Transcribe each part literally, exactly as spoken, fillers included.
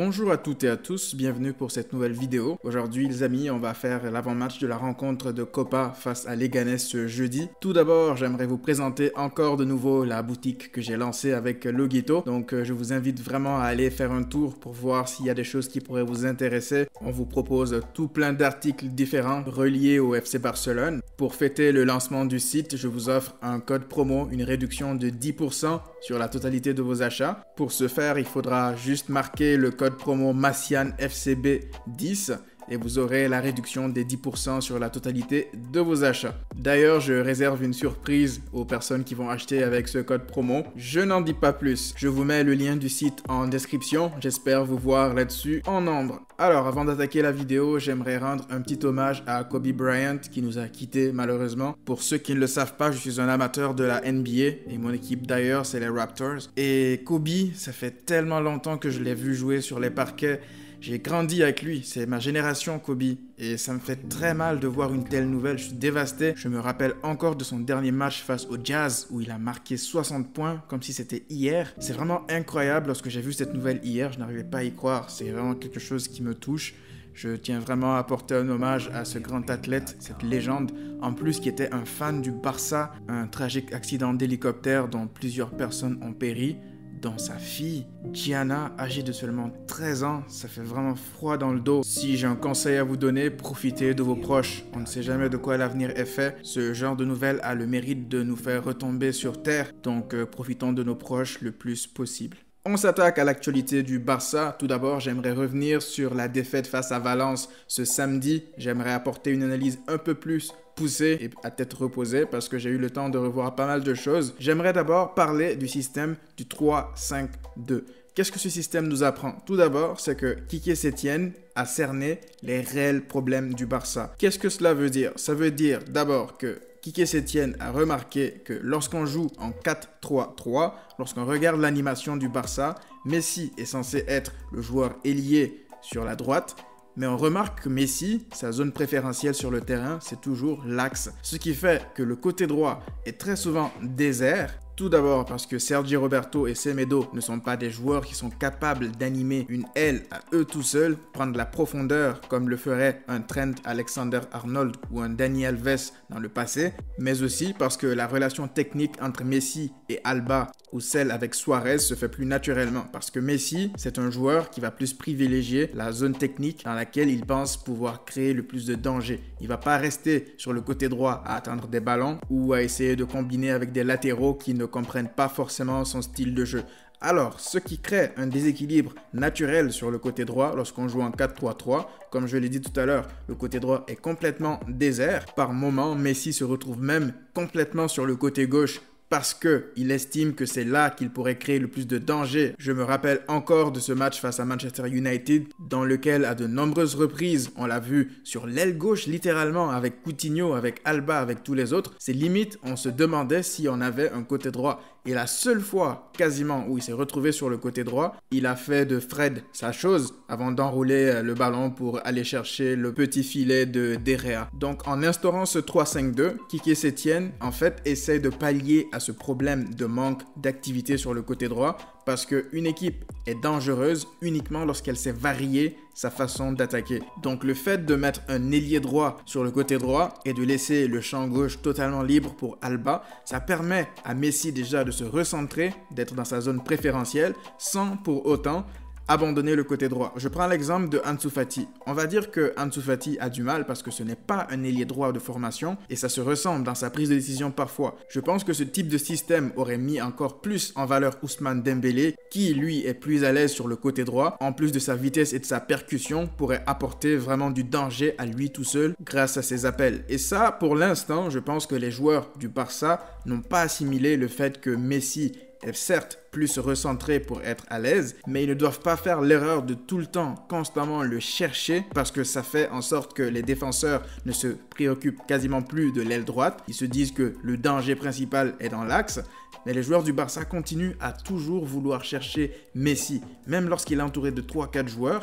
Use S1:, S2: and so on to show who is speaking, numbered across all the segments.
S1: Bonjour à toutes et à tous, bienvenue pour cette nouvelle vidéo. Aujourd'hui les amis, on va faire l'avant-match de la rencontre de Copa face à Leganés ce jeudi. Tout d'abord, j'aimerais vous présenter encore de nouveau la boutique que j'ai lancée avec Loguito. Donc euh, je vous invite vraiment à aller faire un tour pour voir s'il y a des choses qui pourraient vous intéresser. On vous propose tout plein d'articles différents reliés au F C Barcelone. Pour fêter le lancement du site, je vous offre un code promo, une réduction de dix pour cent sur la totalité de vos achats. Pour ce faire, il faudra juste marquer le code promo Massian F C B dix et vous aurez la réduction des dix pour cent sur la totalité de vos achats. D'ailleurs, je réserve une surprise aux personnes qui vont acheter avec ce code promo. Je n'en dis pas plus. Je vous mets le lien du site en description. J'espère vous voir là-dessus en nombre. Alors, avant d'attaquer la vidéo, j'aimerais rendre un petit hommage à Kobe Bryant qui nous a quittés malheureusement. Pour ceux qui ne le savent pas, je suis un amateur de la N B A et mon équipe d'ailleurs, c'est les Raptors. Et Kobe, ça fait tellement longtemps que je l'ai vu jouer sur les parquets. J'ai grandi avec lui, c'est ma génération Kobe et ça me fait très mal de voir une telle nouvelle, je suis dévasté. Je me rappelle encore de son dernier match face au Jazz où il a marqué soixante points comme si c'était hier. C'est vraiment incroyable, lorsque j'ai vu cette nouvelle hier, je n'arrivais pas à y croire, c'est vraiment quelque chose qui me touche. Je tiens vraiment à porter un hommage à ce grand athlète, cette légende, en plus qui était un fan du Barça, un tragique accident d'hélicoptère dont plusieurs personnes ont péri. Dont sa fille, Gianna, âgée de seulement treize ans, ça fait vraiment froid dans le dos. Si j'ai un conseil à vous donner, profitez de vos proches. On ne sait jamais de quoi l'avenir est fait. Ce genre de nouvelles a le mérite de nous faire retomber sur terre, donc euh, profitons de nos proches le plus possible. On s'attaque à l'actualité du Barça. Tout d'abord, j'aimerais revenir sur la défaite face à Valence ce samedi. J'aimerais apporter une analyse un peu plus poussée et à tête reposée parce que j'ai eu le temps de revoir pas mal de choses. J'aimerais d'abord parler du système du trois cinq deux. Qu'est-ce que ce système nous apprend? Tout d'abord, c'est que Quique Setién a cerné les réels problèmes du Barça. Qu'est-ce que cela veut dire? Ça veut dire d'abord que Quique Setién a remarqué que lorsqu'on joue en quatre trois trois, lorsqu'on regarde l'animation du Barça, Messi est censé être le joueur ailier sur la droite, mais on remarque que Messi, sa zone préférentielle sur le terrain, c'est toujours l'axe. Ce qui fait que le côté droit est très souvent désert. Tout d'abord parce que Sergi Roberto et Semedo ne sont pas des joueurs qui sont capables d'animer une aile à eux tout seuls, prendre la profondeur comme le ferait un Trent Alexander-Arnold ou un Dani Alves dans le passé, mais aussi parce que la relation technique entre Messi et Alba ou celle avec Suarez se fait plus naturellement, parce que Messi, c'est un joueur qui va plus privilégier la zone technique dans laquelle il pense pouvoir créer le plus de danger. Il va pas rester sur le côté droit à attendre des ballons ou à essayer de combiner avec des latéraux qui ne comprennent pas forcément son style de jeu. Alors, ce qui crée un déséquilibre naturel sur le côté droit lorsqu'on joue en quatre trois trois, comme je l'ai dit tout à l'heure, le côté droit est complètement désert. Par moment, Messi se retrouve même complètement sur le côté gauche parce qu'il estime que c'est là qu'il pourrait créer le plus de danger. Je me rappelle encore de ce match face à Manchester United, dans lequel à de nombreuses reprises, on l'a vu sur l'aile gauche littéralement, avec Coutinho, avec Alba, avec tous les autres. C'est limite, on se demandait si on avait un côté droit. Et la seule fois, quasiment, où il s'est retrouvé sur le côté droit, il a fait de Fred sa chose avant d'enrouler le ballon pour aller chercher le petit filet de De Gea. Donc, en instaurant ce trois cinq deux, Quique Setién, en fait, essaie de pallier à ce problème de manque d'activité sur le côté droit parce qu'une équipe est dangereuse uniquement lorsqu'elle sait varier sa façon d'attaquer. Donc le fait de mettre un ailier droit sur le côté droit et de laisser le champ gauche totalement libre pour Alba, ça permet à Messi déjà de se recentrer, d'être dans sa zone préférentielle sans pour autant abandonner le côté droit. Je prends l'exemple de Ansu Fati. On va dire que Ansu Fati a du mal parce que ce n'est pas un ailier droit de formation et ça se ressent dans sa prise de décision parfois. Je pense que ce type de système aurait mis encore plus en valeur Ousmane Dembélé qui lui est plus à l'aise sur le côté droit. En plus de sa vitesse et de sa percussion, pourrait apporter vraiment du danger à lui tout seul grâce à ses appels. Et ça, pour l'instant, je pense que les joueurs du Barça n'ont pas assimilé le fait que Messi est certes plus recentré pour être à l'aise, mais ils ne doivent pas faire l'erreur de tout le temps constamment le chercher parce que ça fait en sorte que les défenseurs ne se préoccupent quasiment plus de l'aile droite. Ils se disent que le danger principal est dans l'axe, mais les joueurs du Barça continuent à toujours vouloir chercher Messi. Même lorsqu'il est entouré de trois quatre joueurs,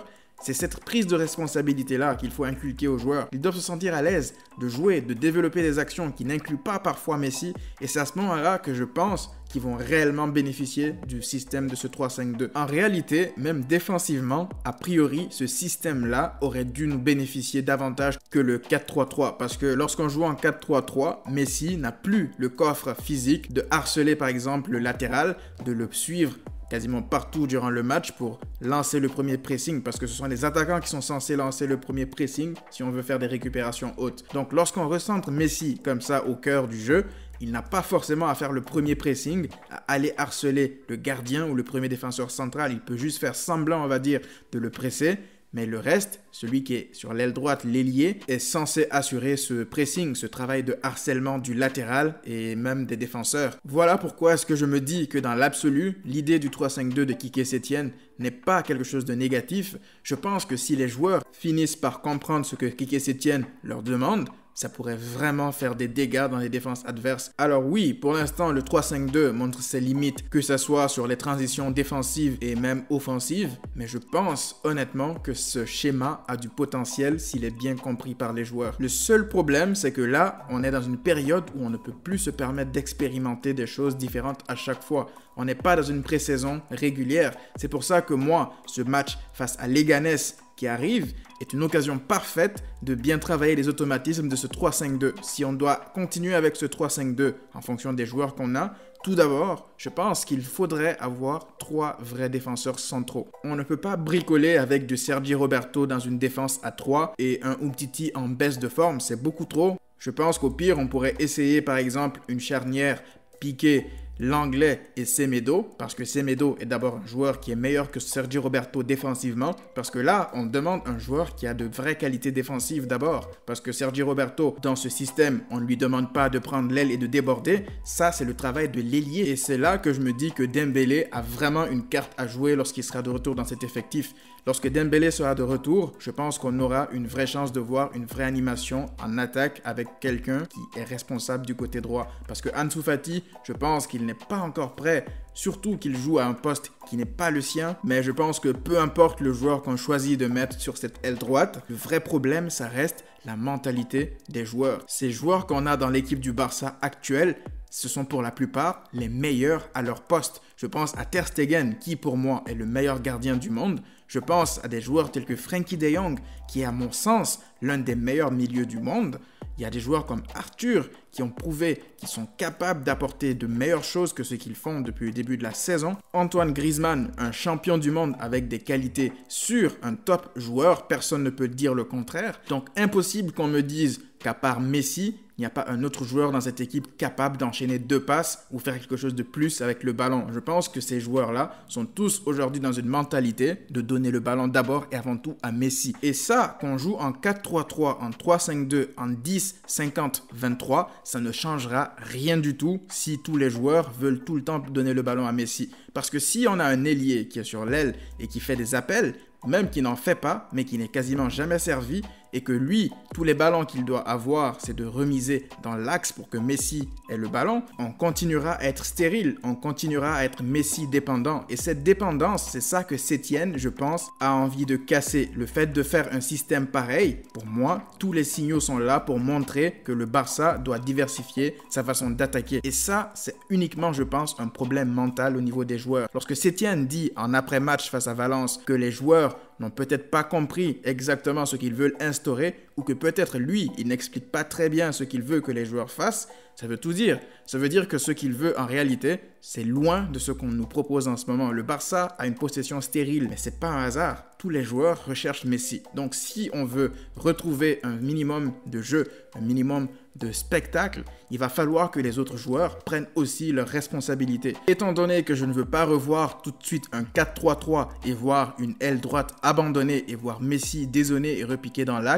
S1: C'est cette prise de responsabilité-là qu'il faut inculquer aux joueurs. Ils doivent se sentir à l'aise de jouer, de développer des actions qui n'incluent pas parfois Messi. Et c'est à ce moment-là que je pense qu'ils vont réellement bénéficier du système de ce trois cinq deux. En réalité, même défensivement, a priori, ce système-là aurait dû nous bénéficier davantage que le quatre trois trois. Parce que lorsqu'on joue en quatre trois trois, Messi n'a plus le coffre physique de harceler par exemple le latéral, de le suivre quasiment partout durant le match pour lancer le premier pressing, parce que ce sont les attaquants qui sont censés lancer le premier pressing si on veut faire des récupérations hautes. Donc lorsqu'on recentre Messi comme ça au cœur du jeu, il n'a pas forcément à faire le premier pressing, à aller harceler le gardien ou le premier défenseur central. Il peut juste faire semblant, on va dire, de le presser. Mais le reste, celui qui est sur l'aile droite, l'ailier, est censé assurer ce pressing, ce travail de harcèlement du latéral et même des défenseurs. Voilà pourquoi est-ce que je me dis que dans l'absolu, l'idée du trois cinq deux de Quique Setien n'est pas quelque chose de négatif. Je pense que si les joueurs finissent par comprendre ce que Quique Setien leur demande, ça pourrait vraiment faire des dégâts dans les défenses adverses. Alors oui, pour l'instant, le trois cinq deux montre ses limites, que ce soit sur les transitions défensives et même offensives, mais je pense honnêtement que ce schéma a du potentiel s'il est bien compris par les joueurs. Le seul problème, c'est que là, on est dans une période où on ne peut plus se permettre d'expérimenter des choses différentes à chaque fois. On n'est pas dans une pré-saison régulière. C'est pour ça que moi, ce match face à Leganés qui arrive est une occasion parfaite de bien travailler les automatismes de ce trois cinq deux. Si on doit continuer avec ce trois cinq deux en fonction des joueurs qu'on a, tout d'abord, je pense qu'il faudrait avoir trois vrais défenseurs centraux. On ne peut pas bricoler avec du Sergi Roberto dans une défense à trois et un Umtiti en baisse de forme, c'est beaucoup trop. Je pense qu'au pire, on pourrait essayer par exemple une charnière Piqué, Lenglet et Semedo, parce que Semedo est d'abord un joueur qui est meilleur que Sergi Roberto défensivement, parce que là, on demande un joueur qui a de vraies qualités défensives d'abord, parce que Sergi Roberto, dans ce système, on ne lui demande pas de prendre l'aile et de déborder, ça c'est le travail de l'ailier, et c'est là que je me dis que Dembélé a vraiment une carte à jouer lorsqu'il sera de retour dans cet effectif. Lorsque Dembélé sera de retour, je pense qu'on aura une vraie chance de voir une vraie animation en attaque avec quelqu'un qui est responsable du côté droit. Parce que Ansu Fati, je pense qu'il n'est pas encore prêt, surtout qu'il joue à un poste qui n'est pas le sien. Mais je pense que peu importe le joueur qu'on choisit de mettre sur cette aile droite, le vrai problème, ça reste la mentalité des joueurs. Ces joueurs qu'on a dans l'équipe du Barça actuelle, ce sont pour la plupart les meilleurs à leur poste. Je pense à Ter Stegen, qui pour moi est le meilleur gardien du monde. Je pense à des joueurs tels que Frenkie de Jong, qui est à mon sens l'un des meilleurs milieux du monde. Il y a des joueurs comme Arthur qui ont prouvé qu'ils sont capables d'apporter de meilleures choses que ce qu'ils font depuis le début de la saison. Antoine Griezmann, un champion du monde avec des qualités sûres, un top joueur, personne ne peut dire le contraire. Donc impossible qu'on me dise qu'à part Messi, il n'y a pas un autre joueur dans cette équipe capable d'enchaîner deux passes ou faire quelque chose de plus avec le ballon. Je pense que ces joueurs-là sont tous aujourd'hui dans une mentalité de donner le ballon d'abord et avant tout à Messi. Et ça, qu'on joue en quatre trois trois, en trois cinq deux, en dix cinquante vingt-trois, ça ne changera rien du tout si tous les joueurs veulent tout le temps donner le ballon à Messi. Parce que si on a un ailier qui est sur l'aile et qui fait des appels, même qui n'en fait pas, mais qui n'est quasiment jamais servi, et que lui, tous les ballons qu'il doit avoir, c'est de remiser dans l'axe pour que Messi ait le ballon, on continuera à être stérile, on continuera à être Messi dépendant. Et cette dépendance, c'est ça que Setien, je pense, a envie de casser. Le fait de faire un système pareil, pour moi, tous les signaux sont là pour montrer que le Barça doit diversifier sa façon d'attaquer. Et ça, c'est uniquement, je pense, un problème mental au niveau des joueurs. Lorsque Setien dit en après-match face à Valence que les joueurs n'ont peut-être pas compris exactement ce qu'ils veulent instaurer, ou que peut-être lui, il n'explique pas très bien ce qu'il veut que les joueurs fassent, ça veut tout dire. Ça veut dire que ce qu'il veut en réalité, c'est loin de ce qu'on nous propose en ce moment. Le Barça a une possession stérile, mais c'est pas un hasard. Tous les joueurs recherchent Messi. Donc si on veut retrouver un minimum de jeu, un minimum de spectacle, il va falloir que les autres joueurs prennent aussi leurs responsabilités. Étant donné que je ne veux pas revoir tout de suite un quatre trois trois et voir une aile droite abandonnée et voir Messi dézonner et repiquer dans l'axe, mais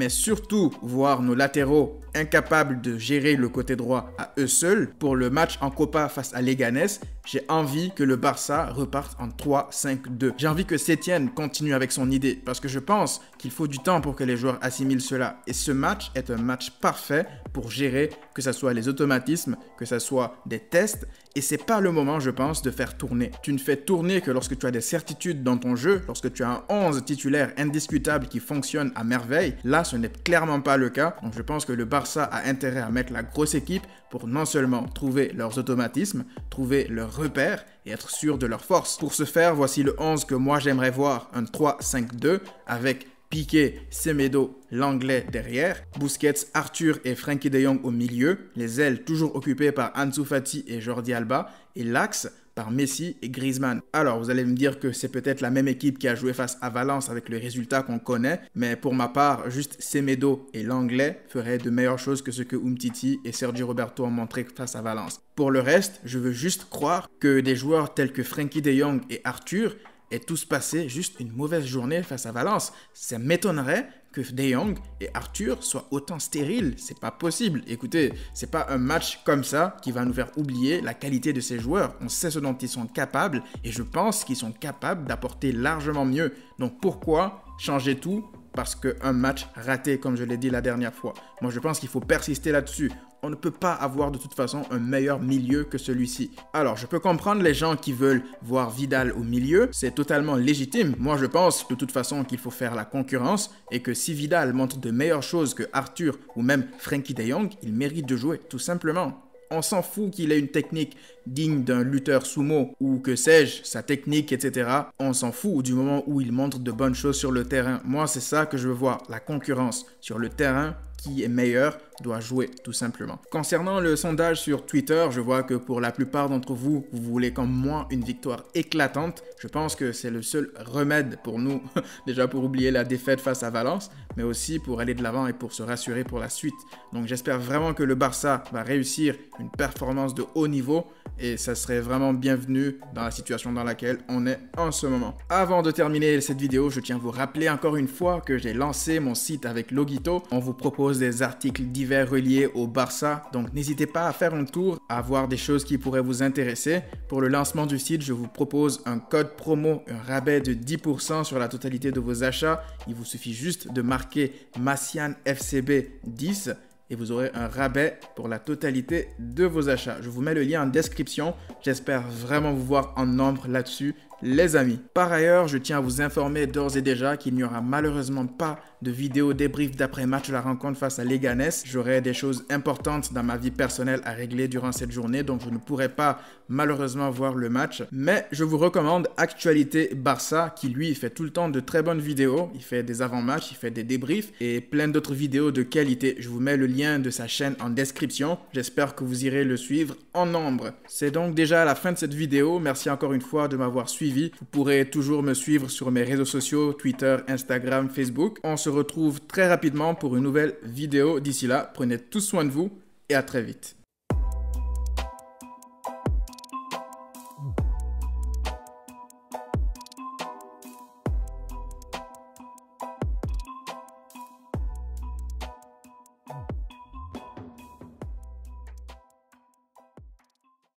S1: surtout voir nos latéraux incapables de gérer le côté droit à eux seuls. Pour le match en Copa face à Leganés, j'ai envie que le Barça reparte en trois cinq deux. J'ai envie que Sétienne continue avec son idée parce que je pense qu'il faut du temps pour que les joueurs assimilent cela. Et ce match est un match parfait pour gérer que ce soit les automatismes, que ce soit des tests. Et c'est pas le moment, je pense, de faire tourner. Tu ne fais tourner que lorsque tu as des certitudes dans ton jeu, lorsque tu as un onze titulaire indiscutable qui fonctionne à merveille. Là, ce n'est clairement pas le cas. Donc je pense que le Barça a intérêt à mettre la grosse équipe pour non seulement trouver leurs automatismes, trouver leurs repères et être sûr de leur force. Pour ce faire, voici le onze que moi j'aimerais voir, un trois cinq deux avec Piqué, Semedo, l'anglais derrière, Busquets, Arthur et Frenkie de Jong au milieu, les ailes toujours occupées par Ansu Fati et Jordi Alba, et l'axe par Messi et Griezmann. Alors vous allez me dire que c'est peut-être la même équipe qui a joué face à Valence avec le résultat qu'on connaît, mais pour ma part, juste Semedo et l'anglais feraient de meilleures choses que ce que Umtiti et Sergio Roberto ont montré face à Valence. Pour le reste, je veux juste croire que des joueurs tels que Frenkie de Jong et Arthur et tous passé juste une mauvaise journée face à Valence. Ça m'étonnerait que De Jong et Arthur soient autant stériles. C'est pas possible. Écoutez, c'est pas un match comme ça qui va nous faire oublier la qualité de ces joueurs. On sait ce dont ils sont capables et je pense qu'ils sont capables d'apporter largement mieux. Donc pourquoi changer tout parce qu'un match raté, comme je l'ai dit la dernière fois? Moi, je pense qu'il faut persister là-dessus. On ne peut pas avoir de toute façon un meilleur milieu que celui-ci. Alors, je peux comprendre les gens qui veulent voir Vidal au milieu. C'est totalement légitime. Moi, je pense de toute façon qu'il faut faire la concurrence et que si Vidal montre de meilleures choses que Arthur ou même Frenkie de Jong, il mérite de jouer, tout simplement. On s'en fout qu'il ait une technique digne d'un lutteur sumo ou que sais-je, sa technique, et cetera. On s'en fout du moment où il montre de bonnes choses sur le terrain. Moi, c'est ça que je veux voir, la concurrence sur le terrain. Qui est meilleur doit jouer tout simplement. Concernant le sondage sur Twitter, je vois que pour la plupart d'entre vous, vous voulez comme moi une victoire éclatante. Je pense que c'est le seul remède pour nous, déjà pour oublier la défaite face à Valence, mais aussi pour aller de l'avant et pour se rassurer pour la suite. Donc j'espère vraiment que le Barça va réussir une performance de haut niveau et ça serait vraiment bienvenu dans la situation dans laquelle on est en ce moment. Avant de terminer cette vidéo, je tiens à vous rappeler encore une fois que j'ai lancé mon site avec Logito. On vous propose des articles divers reliés au Barça, donc n'hésitez pas à faire un tour, à voir des choses qui pourraient vous intéresser. Pour le lancement du site, je vous propose un code promo, un rabais de dix pour cent sur la totalité de vos achats. Il vous suffit juste de marquer Massian F C B dix et vous aurez un rabais pour la totalité de vos achats. Je vous mets le lien en description. J'espère vraiment vous voir en nombre là-dessus, les amis. Par ailleurs, je tiens à vous informer d'ores et déjà qu'il n'y aura malheureusement pas de vidéo débrief d'après-match de la rencontre face à Leganés. J'aurai des choses importantes dans ma vie personnelle à régler durant cette journée, donc je ne pourrai pas malheureusement voir le match. Mais je vous recommande Actualité Barça, qui lui fait tout le temps de très bonnes vidéos. Il fait des avant-matchs, il fait des débriefs et plein d'autres vidéos de qualité. Je vous mets le lien de sa chaîne en description. J'espère que vous irez le suivre en nombre. C'est donc déjà la fin de cette vidéo. Merci encore une fois de m'avoir suivi. Vous pourrez toujours me suivre sur mes réseaux sociaux, Twitter, Instagram, Facebook. On se retrouve très rapidement pour une nouvelle vidéo. D'ici là, prenez tous soin de vous et à très vite.